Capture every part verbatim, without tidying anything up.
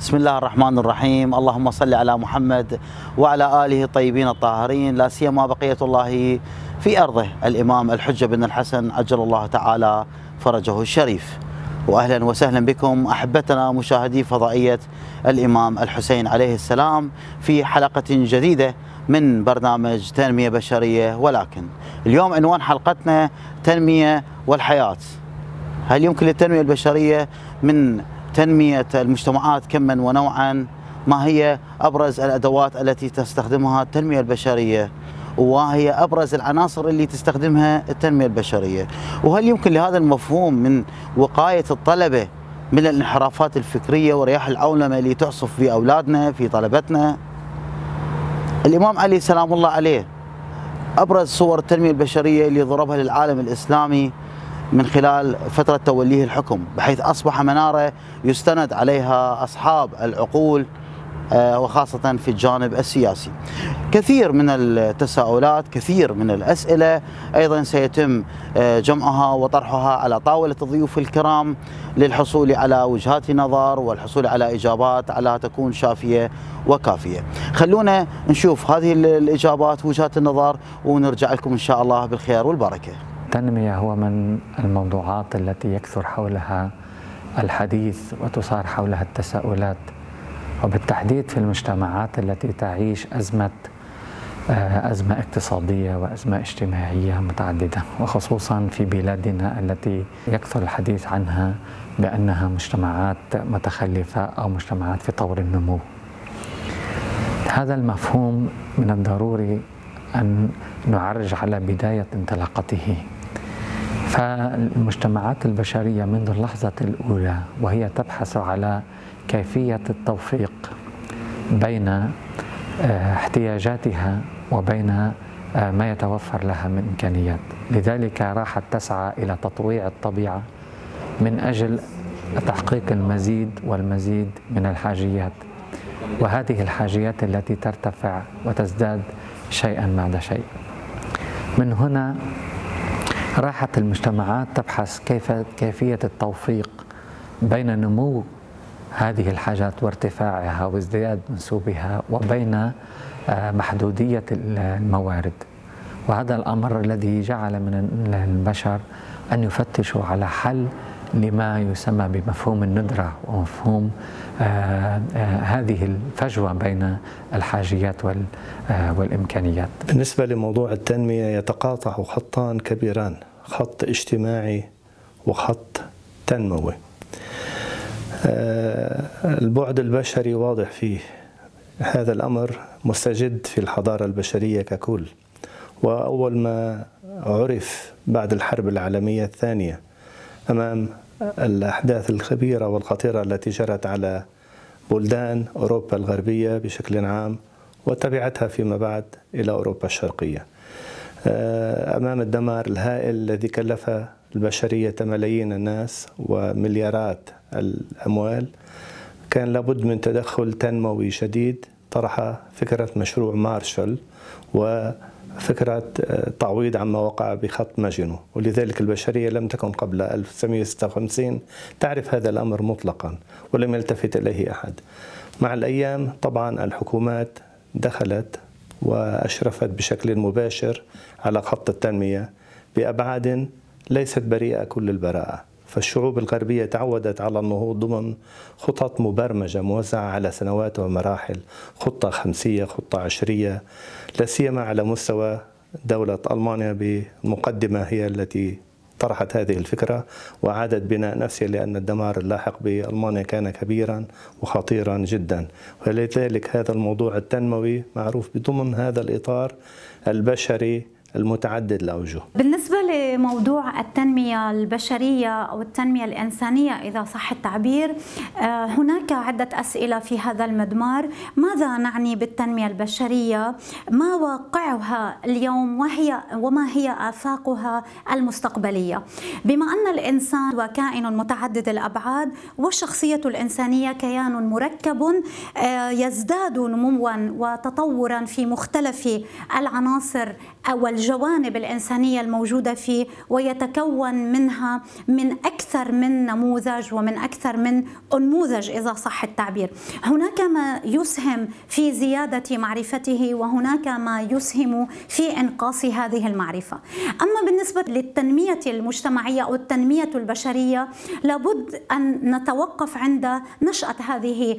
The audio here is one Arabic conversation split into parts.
بسم الله الرحمن الرحيم. اللهم صل على محمد وعلى آله الطيبين الطاهرين، لا سيما بقية الله في أرضه الإمام الحجة بن الحسن عجل الله تعالى فرجه الشريف. وأهلا وسهلا بكم أحبتنا مشاهدي فضائية الإمام الحسين عليه السلام في حلقة جديدة من برنامج تنمية بشرية. ولكن اليوم عنوان حلقتنا تنمية والحياة. هل يمكن للتنمية البشرية من تنمية المجتمعات كما ونوعا؟ ما هي أبرز الأدوات التي تستخدمها التنمية البشرية؟ وهي أبرز العناصر اللي تستخدمها التنمية البشرية؟ وهل يمكن لهذا المفهوم من وقاية الطلبة من الانحرافات الفكرية ورياح العولمة اللي تعصف في أولادنا في طلبتنا؟ الإمام علي سلام الله عليه أبرز صور التنمية البشرية اللي ضربها للعالم الإسلامي من خلال فترة توليه الحكم، بحيث أصبح منارة يستند عليها أصحاب العقول وخاصة في الجانب السياسي. كثير من التساؤلات، كثير من الأسئلة أيضا سيتم جمعها وطرحها على طاولة الضيوف الكرام للحصول على وجهات نظر والحصول على إجابات على تكون شافية وكافية. خلونا نشوف هذه الإجابات وجهات النظر ونرجع لكم إن شاء الله بالخير والبركة. التنمية هو من الموضوعات التي يكثر حولها الحديث وتثار حولها التساؤلات، وبالتحديد في المجتمعات التي تعيش أزمة أزمة اقتصادية وأزمة اجتماعية متعددة، وخصوصا في بلادنا التي يكثر الحديث عنها بأنها مجتمعات متخلفة أو مجتمعات في طور النمو. هذا المفهوم من الضروري أن نعرج على بداية انطلاقته. فالمجتمعات البشرية منذ اللحظة الأولى وهي تبحث على كيفية التوفيق بين احتياجاتها وبين ما يتوفر لها من إمكانيات، لذلك راحت تسعى إلى تطويع الطبيعة من أجل تحقيق المزيد والمزيد من الحاجيات، وهذه الحاجيات التي ترتفع وتزداد شيئا بعد شيء. من هنا راحت المجتمعات تبحث كيف كيفية التوفيق بين نمو هذه الحاجات وارتفاعها وازدياد منسوبها وبين محدودية الموارد. وهذا الأمر الذي جعل من البشر أن يفتشوا على حل لما يسمى بمفهوم الندرة ومفهوم آه آه هذه الفجوة بين الحاجيات آه والإمكانيات. بالنسبة لموضوع التنمية يتقاطع خطان كبيران، خط اجتماعي وخط تنموي. البعد البشري واضح فيه، هذا الأمر مستجد في الحضارة البشرية ككل، وأول ما عرف بعد الحرب العالمية الثانية أمام الأحداث الكبيرة والخطيرة التي جرت على بلدان أوروبا الغربية بشكل عام وتبعتها فيما بعد إلى أوروبا الشرقية، أمام الدمار الهائل الذي كلف البشرية ملايين الناس ومليارات الأموال، كان لابد من تدخل تنموي شديد طرح فكرة مشروع مارشال وفكرة تعويض عما وقع بخط ماجينو. ولذلك البشرية لم تكن قبل ألف وتسعمئة وستة وخمسين تعرف هذا الأمر مطلقا ولم يلتفت إليه أحد. مع الأيام طبعا الحكومات دخلت وأشرفت بشكل مباشر على خط التنمية بأبعاد ليست بريئة كل البراءة. فالشعوب الغربية تعودت على النهوض ضمن خطط مبرمجة موزعة على سنوات ومراحل، خطة خمسية، خطة عشرية، لا سيما على مستوى دولة ألمانيا بالمقدمة هي التي طرحت هذه الفكرة وأعادت بناء نفسها، لأن الدمار اللاحق بألمانيا كان كبيرا وخطيرا جدا. ولذلك هذا الموضوع التنموي معروف بضمن هذا الإطار البشري المتعدد الأوجه. بالنسبة لموضوع التنمية البشرية أو التنمية الإنسانية إذا صح التعبير، هناك عدة أسئلة في هذا المضمار. ماذا نعني بالتنمية البشرية؟ ما واقعها اليوم وهي وما هي آفاقها المستقبلية؟ بما أن الإنسان وكائن متعدد الأبعاد والشخصية الإنسانية كيان مركب يزداد نموا وتطورا في مختلف العناصر والجوانب الإنسانية الموجودة فيه، ويتكون منها من أكثر من نموذج ومن أكثر من أنموذج إذا صح التعبير. هناك ما يسهم في زيادة معرفته وهناك ما يسهم في إنقاص هذه المعرفة. أما بالنسبة للتنمية المجتمعية أو التنمية البشرية، لابد أن نتوقف عند نشأة هذه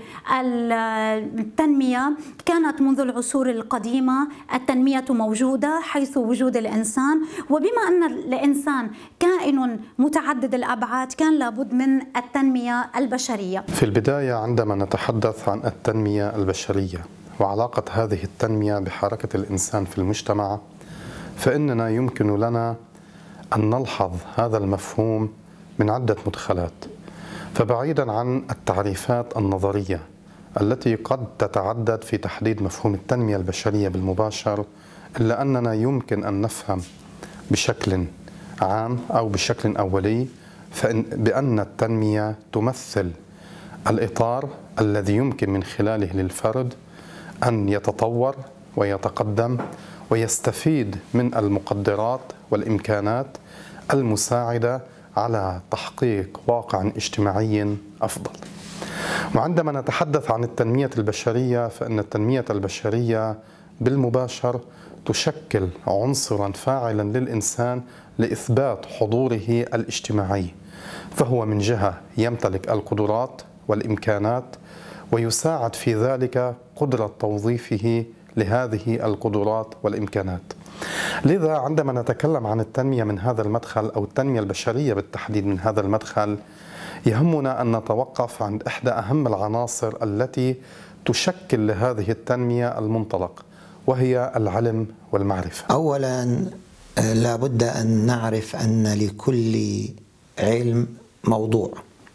التنمية. كانت منذ العصور القديمة التنمية موجودة حيث وجود الإنسان، وبما أن الإنسان كائن متعدد الأبعاد كان لابد من التنمية البشرية. في البداية عندما نتحدث عن التنمية البشرية وعلاقة هذه التنمية بحركة الإنسان في المجتمع، فإننا يمكن لنا أن نلحظ هذا المفهوم من عدة مدخلات. فبعيدا عن التعريفات النظرية التي قد تتعدد في تحديد مفهوم التنمية البشرية بالمباشر، إلا أننا يمكن أن نفهم بشكل عام أو بشكل أولي فإن بأن التنمية تمثل الإطار الذي يمكن من خلاله للفرد أن يتطور ويتقدم ويستفيد من المقدرات والإمكانات المساعدة على تحقيق واقع اجتماعي أفضل. وعندما نتحدث عن التنمية البشرية، فإن التنمية البشرية بالمباشر تشكل عنصرا فاعلا للإنسان لإثبات حضوره الاجتماعي، فهو من جهة يمتلك القدرات والإمكانات ويساعد في ذلك قدرة توظيفه لهذه القدرات والإمكانات. لذا عندما نتكلم عن التنمية من هذا المدخل أو التنمية البشرية بالتحديد من هذا المدخل، يهمنا أن نتوقف عند إحدى أهم العناصر التي تشكل لهذه التنمية المنطلق، وهي العلم والمعرفة. أولا لا بد أن نعرف أن لكل علم موضوع،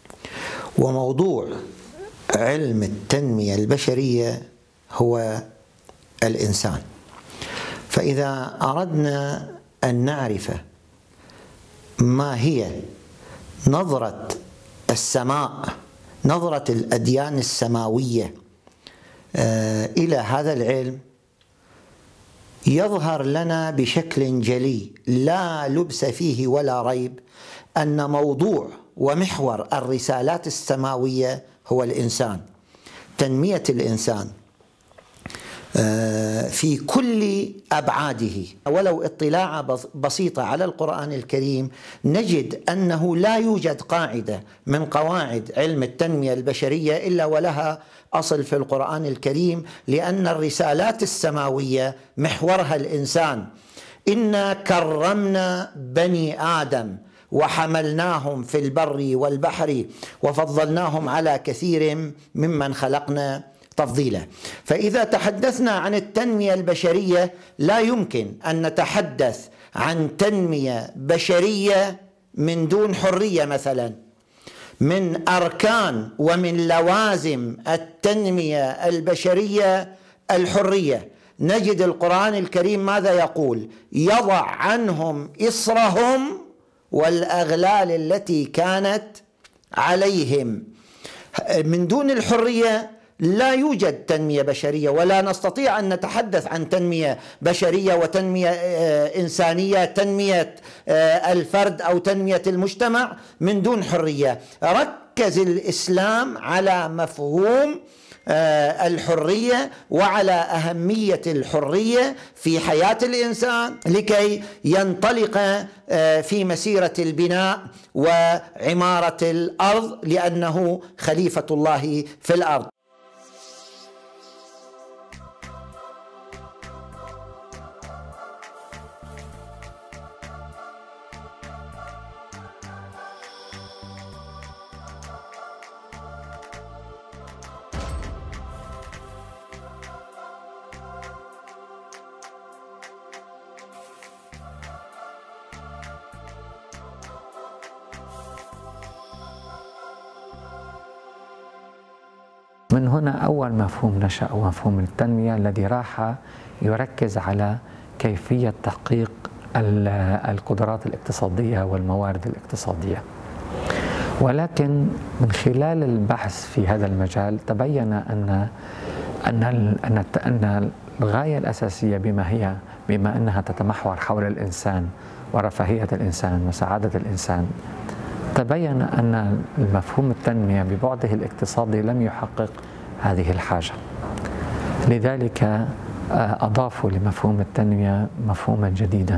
وموضوع علم التنمية البشرية هو الإنسان. فإذا أردنا أن نعرف ما هي نظرة السماء، نظرة الأديان السماوية إلى هذا العلم، يظهر لنا بشكل جلي لا لبس فيه ولا ريب أن موضوع ومحور الرسالات السماوية هو الإنسان، تنمية الإنسان في كل أبعاده. ولو اطلاع بسيطة على القرآن الكريم نجد أنه لا يوجد قاعدة من قواعد علم التنمية البشرية إلا ولها أصل في القرآن الكريم، لأن الرسالات السماوية محورها الإنسان. إنا كرمنا بني آدم وحملناهم في البر والبحر وفضلناهم على كثير ممن خلقنا تفضيلا. فإذا تحدثنا عن التنمية البشرية لا يمكن أن نتحدث عن تنمية بشرية من دون حرية. مثلا من أركان ومن لوازم التنمية البشرية الحرية. نجد القرآن الكريم ماذا يقول؟ يضع عنهم إصرهم والأغلال التي كانت عليهم. من دون الحرية لا يوجد تنمية بشرية، ولا نستطيع أن نتحدث عن تنمية بشرية وتنمية إنسانية، تنمية الفرد أو تنمية المجتمع من دون حرية. ركز الإسلام على مفهوم الحرية وعلى أهمية الحرية في حياة الإنسان لكي ينطلق في مسيرة البناء وعمارة الأرض، لأنه خليفة الله في الأرض. من هنا أول مفهوم نشأ، مفهوم التنمية الذي راح يركز على كيفية تحقيق القدرات الاقتصادية والموارد الاقتصادية. ولكن من خلال البحث في هذا المجال تبين أن أن أن أن الغاية الأساسية بما هي بما أنها تتمحور حول الإنسان ورفاهية الإنسان وسعادة الإنسان، تبين أن المفهوم التنمية ببعده الاقتصادي لم يحقق هذه الحاجة. لذلك أضافوا لمفهوم التنمية مفهوما جديدا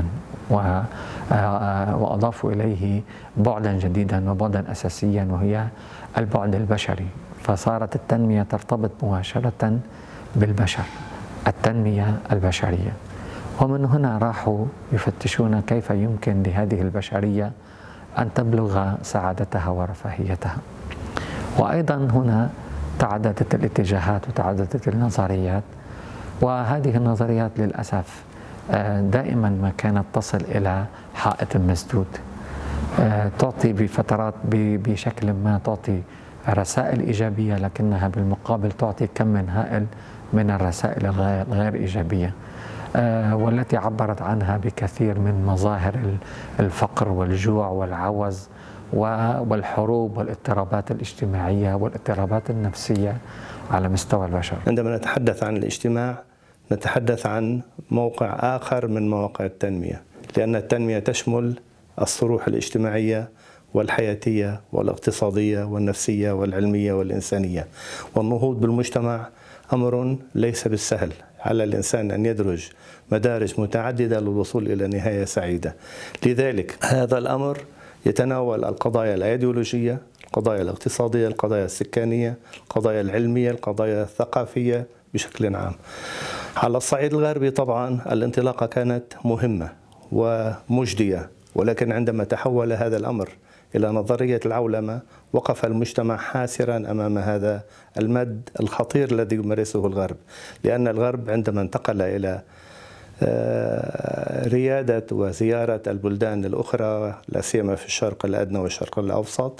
وأضافوا إليه بعدا جديدا وبعدا أساسيا، وهي البعد البشري. فصارت التنمية ترتبط مباشرة بالبشر، التنمية البشرية. ومن هنا راحوا يفتشون كيف يمكن لهذه البشرية أن تبلغ سعادتها ورفاهيتها. وأيضا هنا تعددت الاتجاهات وتعددت النظريات، وهذه النظريات للأسف دائما ما كانت تصل إلى حائط مسدود، تعطي بفترات بشكل ما تعطي رسائل إيجابية، لكنها بالمقابل تعطي كم هائل من الرسائل الغير إيجابية، والتي عبرت عنها بكثير من مظاهر الفقر والجوع والعوز والحروب والاضطرابات الاجتماعية والاضطرابات النفسية على مستوى البشر. عندما نتحدث عن الاجتماع نتحدث عن موقع آخر من مواقع التنمية، لأن التنمية تشمل الصروح الاجتماعية والحياتية والاقتصادية والنفسية والعلمية والإنسانية. والنهوض بالمجتمع أمر ليس بالسهل، على الإنسان أن يدرج مدارج متعددة للوصول إلى نهاية سعيدة. لذلك هذا الأمر يتناول القضايا الأيديولوجية، القضايا الاقتصادية، القضايا السكانية، القضايا العلمية، القضايا الثقافية بشكل عام. على الصعيد الغربي طبعا الانطلاقة كانت مهمة ومجدية، ولكن عندما تحول هذا الأمر إلى نظرية العولمة وقف المجتمع حاسرا أمام هذا المد الخطير الذي يمارسه الغرب، لأن الغرب عندما انتقل إلى ريادة وزيارة البلدان الأخرى لا سيما في الشرق الأدنى والشرق الأوسط،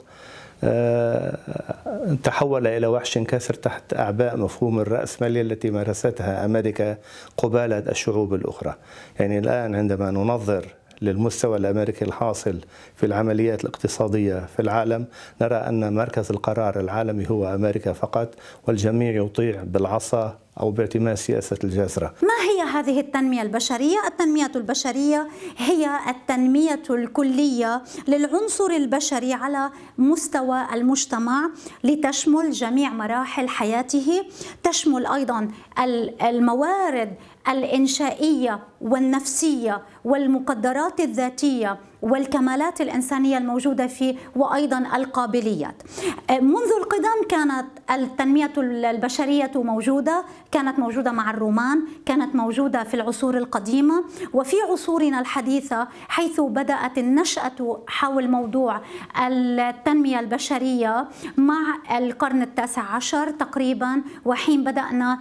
تحول إلى وحش كاسر تحت أعباء مفهوم الرأسمالية التي مارستها أمريكا قبالة الشعوب الأخرى. يعني الآن عندما ننظر للمستوى الأمريكي الحاصل في العمليات الاقتصادية في العالم، نرى أن مركز القرار العالمي هو أمريكا فقط، والجميع يطيع بالعصا أو باعتماد سياسة الجزرة. ما هي هذه التنمية البشرية؟ التنمية البشرية هي التنمية الكلية للعنصر البشري على مستوى المجتمع، لتشمل جميع مراحل حياته، تشمل أيضا الموارد الإنشائية والنفسية والمقدرات الذاتية والكمالات الإنسانية الموجودة فيه، وأيضا القابليات. منذ القدم كانت التنمية البشرية موجودة، كانت موجودة مع الرومان، كانت موجودة في العصور القديمة، وفي عصورنا الحديثة حيث بدأت النشأة حول موضوع التنمية البشرية مع القرن التاسع عشر تقريبا، وحين بدأنا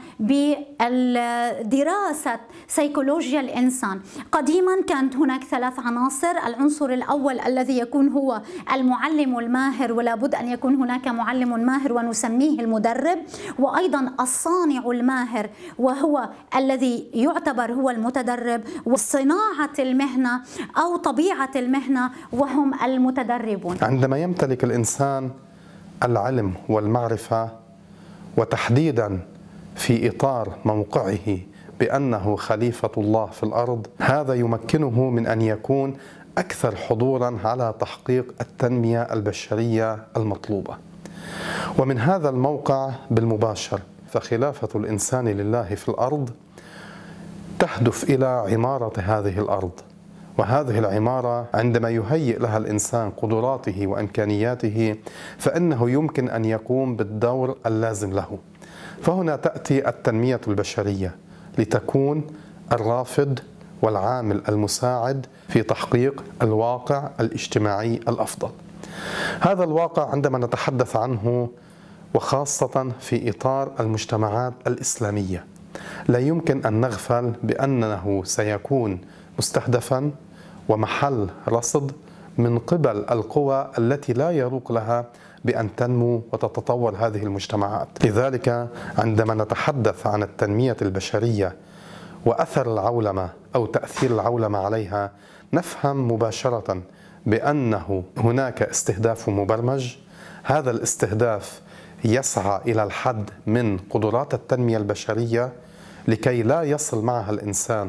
بدراسة سيكولوجيا الإنسان. قديما كانت هناك ثلاث عناصر: العنصر الأول الذي يكون هو المعلم الماهر، ولا بد أن يكون هناك معلم ماهر ونسميه المدرب، وأيضا الصانع الماهر وهو الذي يعتبر هو المتدرب، وصناعة المهنة أو طبيعة المهنة وهم المتدربون. عندما يمتلك الإنسان العلم والمعرفة، وتحديدا في إطار موقعه بأنه خليفة الله في الأرض، هذا يمكنه من أن يكون أكثر حضورا على تحقيق التنمية البشرية المطلوبة. ومن هذا الموقع بالمباشر فخلافة الإنسان لله في الأرض تهدف إلى عمارة هذه الأرض، وهذه العمارة عندما يهيئ لها الإنسان قدراته وإمكانياته فإنه يمكن أن يقوم بالدور اللازم له. فهنا تأتي التنمية البشرية لتكون الرافد والعامل المساعد في تحقيق الواقع الاجتماعي الأفضل. هذا الواقع عندما نتحدث عنه وخاصة في إطار المجتمعات الإسلامية لا يمكن أن نغفل بأنه سيكون مستهدفا ومحل رصد من قبل القوى التي لا يروق لها بأن تنمو وتتطور هذه المجتمعات. لذلك عندما نتحدث عن التنمية البشرية وأثر العولمة أو تأثير العولمة عليها، نفهم مباشرة بأنه هناك استهداف مبرمج. هذا الاستهداف يسعى إلى الحد من قدرات التنمية البشرية لكي لا يصل معها الإنسان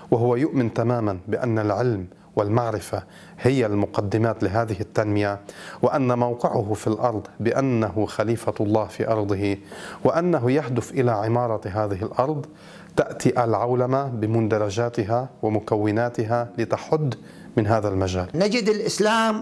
وهو يؤمن تماما بأن العلم والمعرفة هي المقدمات لهذه التنمية، وأن موقعه في الأرض بأنه خليفة الله في أرضه، وأنه يهدف إلى عمارة هذه الأرض، تأتي العولمة بمندرجاتها ومكوناتها لتحد من هذا المجال. نجد الإسلام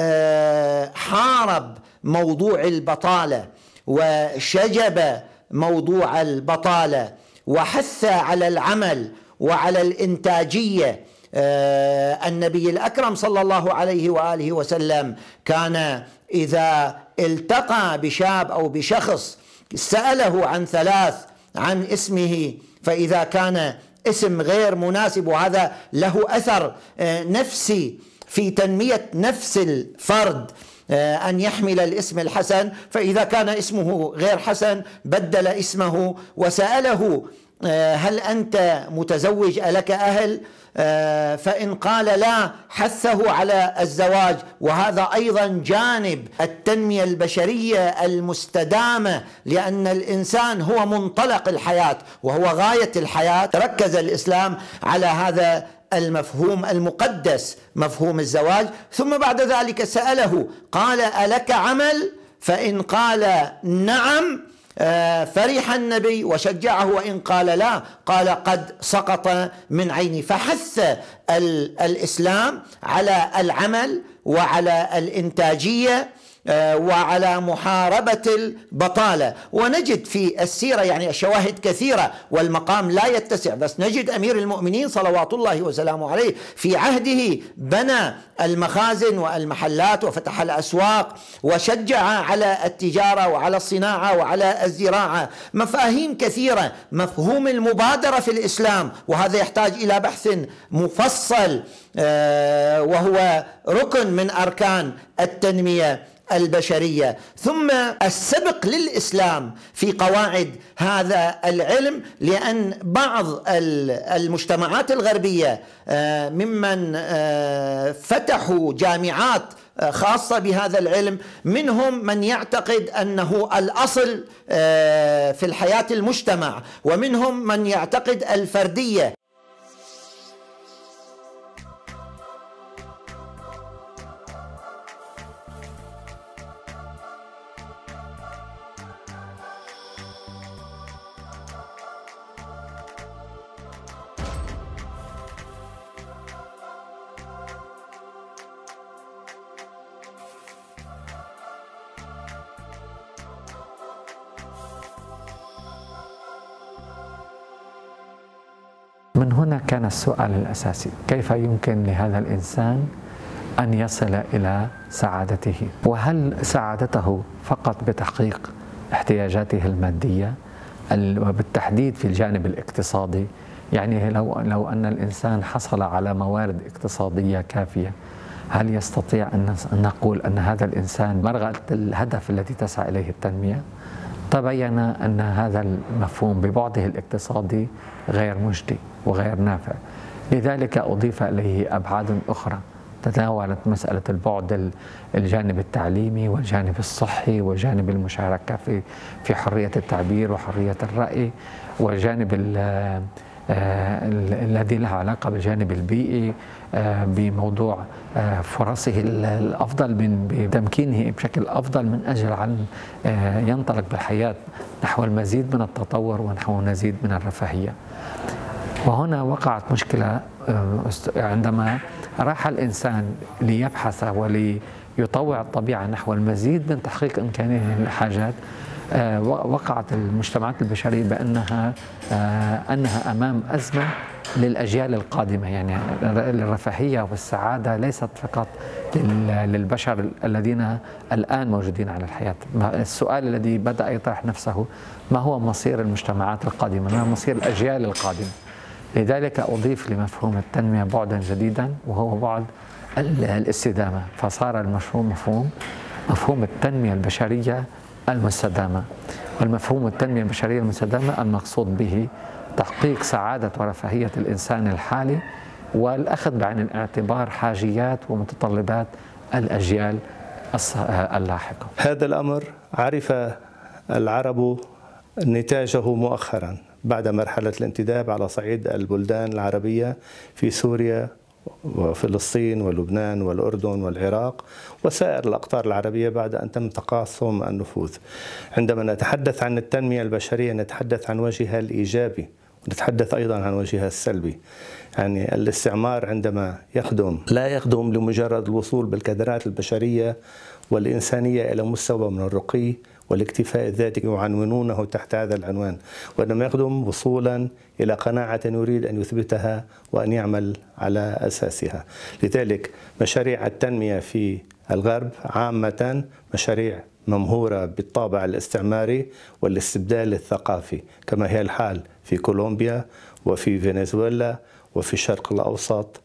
حارب موضوع البطالة وشجب موضوع البطالة وحث على العمل وعلى الإنتاجية. النبي الأكرم صلى الله عليه وآله وسلم كان إذا التقى بشاب أو بشخص سأله عن ثلاث، عن اسمه، فإذا كان اسم غير مناسب وهذا له أثر نفسي في تنمية نفس الفرد أن يحمل الاسم الحسن، فإذا كان اسمه غير حسن بدل اسمه وسأله هل أنت متزوج ألك أهل؟ فإن قال لا حثه على الزواج. وهذا أيضا جانب التنمية البشرية المستدامة، لأن الإنسان هو منطلق الحياة وهو غاية الحياة. ركز الإسلام على هذا المفهوم المقدس، مفهوم الزواج. ثم بعد ذلك سأله قال ألك عمل؟ فإن قال نعم فرح النبي وشجعه، وإن قال لا قال قد سقط من عيني. فحث الإسلام على العمل وعلى الإنتاجية وعلى محاربة البطالة. ونجد في السيرة يعني الشواهد كثيرة والمقام لا يتسع، بس نجد أمير المؤمنين صلوات الله وسلامه عليه في عهده بنى المخازن والمحلات وفتح الأسواق وشجع على التجارة وعلى الصناعة وعلى الزراعة. مفاهيم كثيرة. مفهوم المبادرة في الإسلام، وهذا يحتاج إلى بحث مفصل وهو ركن من أركان التنمية البشرية. ثم السبق للإسلام في قواعد هذا العلم، لأن بعض المجتمعات الغربية ممن فتحوا جامعات خاصة بهذا العلم منهم من يعتقد أنه الأصل في الحياة المجتمع، ومنهم من يعتقد الفردية. من هنا كان السؤال الأساسي: كيف يمكن لهذا الإنسان أن يصل إلى سعادته؟ وهل سعادته فقط بتحقيق احتياجاته المادية وبالتحديد في الجانب الاقتصادي؟ يعني لو لو أن الإنسان حصل على موارد اقتصادية كافية، هل يستطيع أن نقول أن هذا الإنسان مرغ الهدف الذي تسعى إليه التنمية؟ تبين أن هذا المفهوم ببعده الاقتصادي غير مجدي وغير نافع. لذلك أضيف إليه أبعاد أخرى تناولت مسألة البعد الجانب التعليمي والجانب الصحي وجانب المشاركة في في حرية التعبير وحرية الرأي، والجانب الذي له علاقة بالجانب البيئي بموضوع فرصه الأفضل من بتمكينه بشكل أفضل من أجل أن ينطلق بالحياة نحو المزيد من التطور ونحو المزيد من الرفاهية. وهنا وقعت مشكلة عندما راح الإنسان ليبحث وليطوع الطبيعة نحو المزيد من تحقيق إمكانه الحاجات. وقعت المجتمعات البشرية بأنها أنها أمام أزمة للأجيال القادمة. يعني الرفاهية والسعادة ليست فقط للبشر الذين الآن موجودين على الحياة. السؤال الذي بدأ يطرح نفسه: ما هو مصير المجتمعات القادمة؟ ما هو مصير الأجيال القادمة؟ لذلك أضيف لمفهوم التنمية بعدا جديدا، وهو بعد الاستدامة. فصار المفهوم مفهوم مفهوم التنمية البشرية المستدامة. والمفهوم التنمية البشرية المستدامة المقصود به تحقيق سعادة ورفاهية الإنسان الحالي، والأخذ بعين الاعتبار حاجيات ومتطلبات الأجيال اللاحقة. هذا الأمر عرف العرب نتاجه مؤخرا بعد مرحلة الانتداب على صعيد البلدان العربية في سوريا وفلسطين ولبنان والأردن والعراق وسائر الأقطار العربية بعد أن تم تقاسم النفوذ. عندما نتحدث عن التنمية البشرية نتحدث عن وجهها الإيجابي ونتحدث أيضا عن وجهها السلبي. يعني الاستعمار عندما يخدم لا يخدم لمجرد الوصول بالكادرات البشرية والإنسانية إلى مستوى من الرقي والاكتفاء الذاتي يعنونونه تحت هذا العنوان، وإنما يخدم وصولا إلى قناعة يريد أن يثبتها وأن يعمل على أساسها. لذلك مشاريع التنمية في الغرب عامة مشاريع ممهورة بالطابع الاستعماري والاستبدال الثقافي، كما هي الحال في كولومبيا وفي فنزويلا وفي الشرق الأوسط.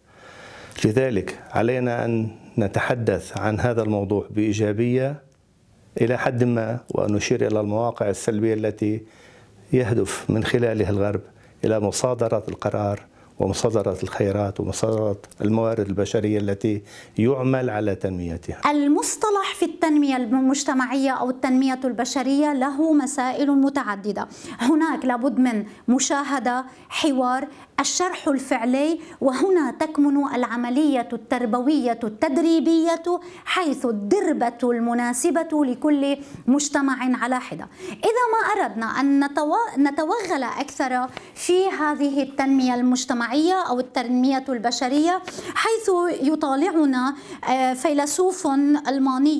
لذلك علينا أن نتحدث عن هذا الموضوع بإيجابية إلى حد ما، وأن نشير إلى المواقع السلبية التي يهدف من خلالها الغرب إلى مصادرة القرار ومصادرة الخيرات ومصادرة الموارد البشرية التي يعمل على تنميتها. المصطلح في التنمية المجتمعية أو التنمية البشرية له مسائل متعددة. هناك لابد من مشاهدة، حوار، الشرح الفعلي، وهنا تكمن العملية التربوية التدريبية حيث الدربة المناسبة لكل مجتمع على حدة. إذا ما أردنا أن نتوغل أكثر في هذه التنمية المجتمعية أو التنمية البشرية، حيث يطالعنا فيلسوف ألماني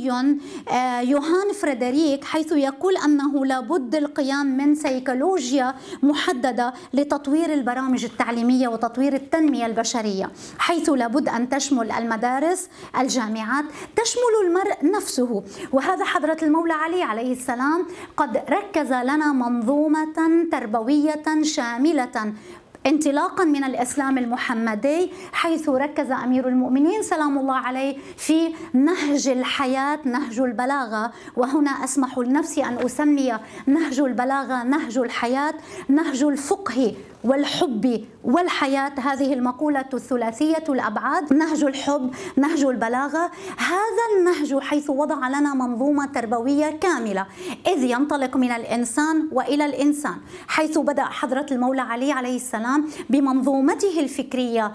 يوهان فريدريك حيث يقول أنه لابد القيام من سيكولوجيا محددة لتطوير البرامج التعليمية وتطوير التنمية البشرية، حيث لابد أن تشمل المدارس، الجامعات، تشمل المرء نفسه. وهذا حضرة المولى علي عليه السلام قد ركز لنا منظومة تربوية شاملة انطلاقا من الإسلام المحمدي، حيث ركز أمير المؤمنين سلام الله عليه في نهج الحياة، نهج البلاغة. وهنا أسمح لنفسي أن أسمي نهج البلاغة نهج الحياة، نهج الفقه والحب والحياة، هذه المقولة الثلاثية الأبعاد، نهج الحب، نهج البلاغة. هذا النهج حيث وضع لنا منظومة تربوية كاملة، إذ ينطلق من الإنسان وإلى الإنسان، حيث بدأ حضرة المولى علي عليه السلام بمنظومته الفكرية،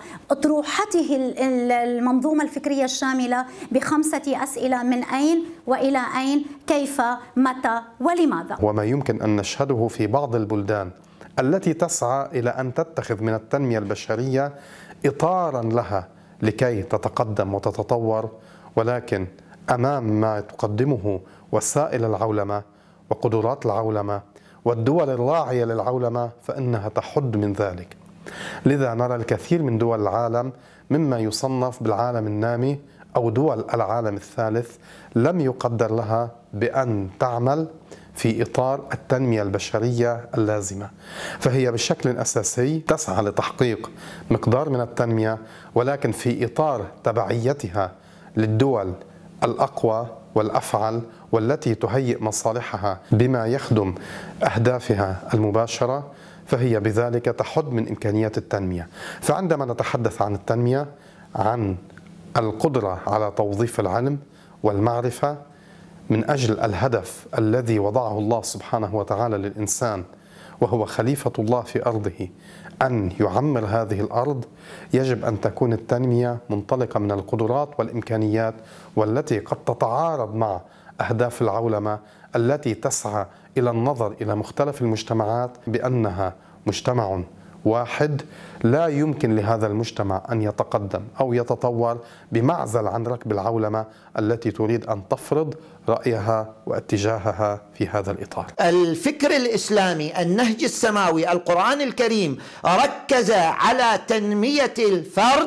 أطروحته المنظومة الفكرية الشاملة بخمسة أسئلة: من أين وإلى أين، كيف، متى، ولماذا. وما يمكن أن نشهده في بعض البلدان التي تسعى إلى أن تتخذ من التنمية البشرية إطاراً لها لكي تتقدم وتتطور، ولكن أمام ما تقدمه وسائل العولمة وقدرات العولمة والدول الراعية للعولمة فإنها تحد من ذلك. لذا نرى الكثير من دول العالم مما يصنف بالعالم النامي أو دول العالم الثالث لم يقدر لها بأن تعمل في إطار التنمية البشرية اللازمة، فهي بشكل أساسي تسعى لتحقيق مقدار من التنمية، ولكن في إطار تبعيتها للدول الأقوى والأفعل والتي تهيئ مصالحها بما يخدم أهدافها المباشرة، فهي بذلك تحد من إمكانيات التنمية. فعندما نتحدث عن التنمية، عن القدرة على توظيف العلم والمعرفة من أجل الهدف الذي وضعه الله سبحانه وتعالى للإنسان وهو خليفة الله في أرضه، أن يعمر هذه الأرض، يجب أن تكون التنمية منطلقة من القدرات والإمكانيات، والتي قد تتعارض مع أهداف العولمة التي تسعى إلى النظر إلى مختلف المجتمعات بأنها مجتمع واحد لا يمكن لهذا المجتمع أن يتقدم أو يتطور بمعزل عن ركب العولمة التي تريد أن تفرض رأيها واتجاهها في هذا الإطار. الفكر الإسلامي، النهج السماوي، القرآن الكريم ركز على تنمية الفرد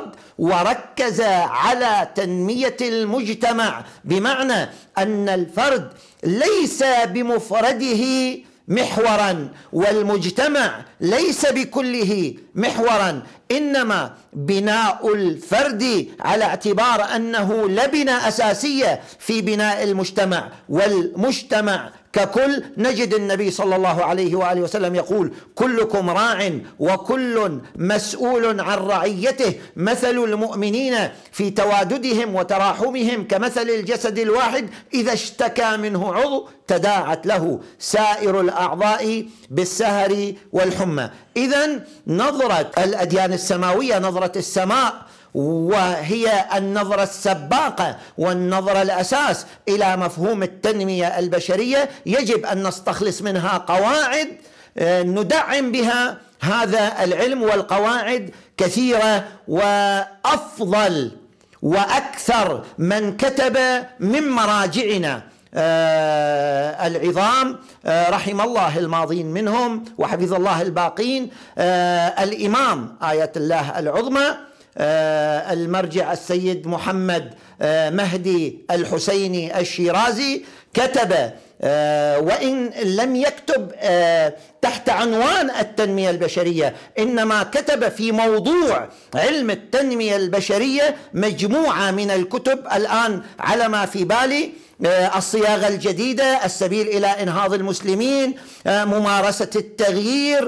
وركز على تنمية المجتمع، بمعنى أن الفرد ليس بمفرده محورا والمجتمع ليس بكله محورا، إنما بناء الفرد على اعتبار أنه لبنة أساسية في بناء المجتمع، والمجتمع ككل نجد النبي صلى الله عليه وآله وسلم يقول كلكم راع وكل مسؤول عن رعيته، مثل المؤمنين في تواددهم وتراحمهم كمثل الجسد الواحد إذا اشتكى منه عضو تداعت له سائر الأعضاء بالسهر والحمى. إذن نظرة الأديان السماوية نظرة السماء، وهي النظرة السباقة والنظرة الأساس إلى مفهوم التنمية البشرية، يجب أن نستخلص منها قواعد ندعم بها هذا العلم، والقواعد كثيرة، وأفضل وأكثر من كتب من مراجعنا آه العظام آه رحم الله الماضين منهم وحفظ الله الباقين، آه الإمام آية الله العظمى آه المرجع السيد محمد آه مهدي الحسيني الشيرازي كتب آه وإن لم يكتب آه تحت عنوان التنمية البشرية، إنما كتب في موضوع علم التنمية البشرية مجموعة من الكتب الآن على ما في بالي: الصياغة الجديدة، السبيل إلى إنهاض المسلمين، ممارسة التغيير،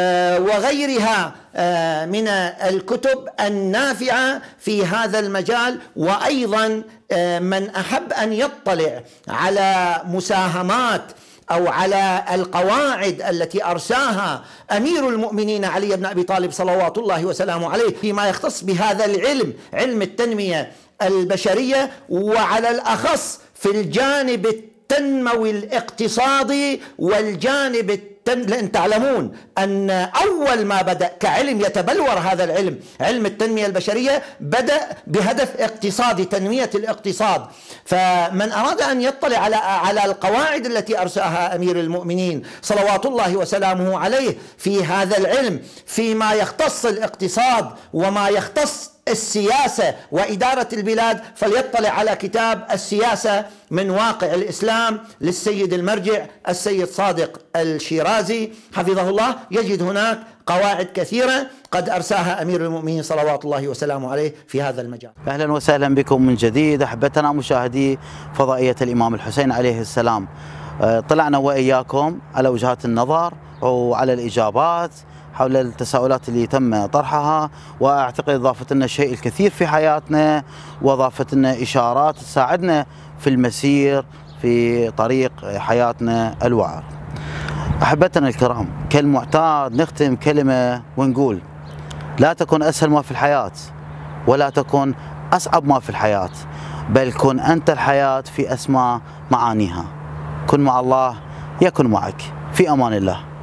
وغيرها من الكتب النافعة في هذا المجال. وأيضا من أحب أن يطلع على مساهمات أو على القواعد التي أرساها أمير المؤمنين علي بن أبي طالب صلوات الله وسلامه عليه فيما يختص بهذا العلم، علم التنمية البشرية، وعلى الأخص في الجانب التنموي الاقتصادي والجانب التنموي، لأن تعلمون أن أول ما بدأ كعلم يتبلور هذا العلم علم التنمية البشرية بدأ بهدف اقتصادي، تنمية الاقتصاد. فمن أراد أن يطلع على على القواعد التي أرساها أمير المؤمنين صلوات الله وسلامه عليه في هذا العلم فيما يختص الاقتصاد وما يختص السياسة وإدارة البلاد، فليطلع على كتاب السياسة من واقع الإسلام للسيد المرجع السيد صادق الشيرازي حفظه الله. يجد هناك قواعد كثيرة قد أرساها أمير المؤمنين صلوات الله وسلامه عليه في هذا المجال. أهلا وسهلا بكم من جديد أحبتنا مشاهدي فضائية الإمام الحسين عليه السلام. طلعنا وإياكم على وجهات النظر وعلى الإجابات حول التساؤلات اللي تم طرحها، واعتقد اضافت لنا الشيء الكثير في حياتنا، واضافت لنا اشارات تساعدنا في المسير في طريق حياتنا الوعر. احبتنا الكرام، كالمعتاد نختم كلمه ونقول: لا تكن اسهل ما في الحياه ولا تكن اصعب ما في الحياه، بل كن انت الحياه في اسمى معانيها. كن مع الله يكن معك. في امان الله.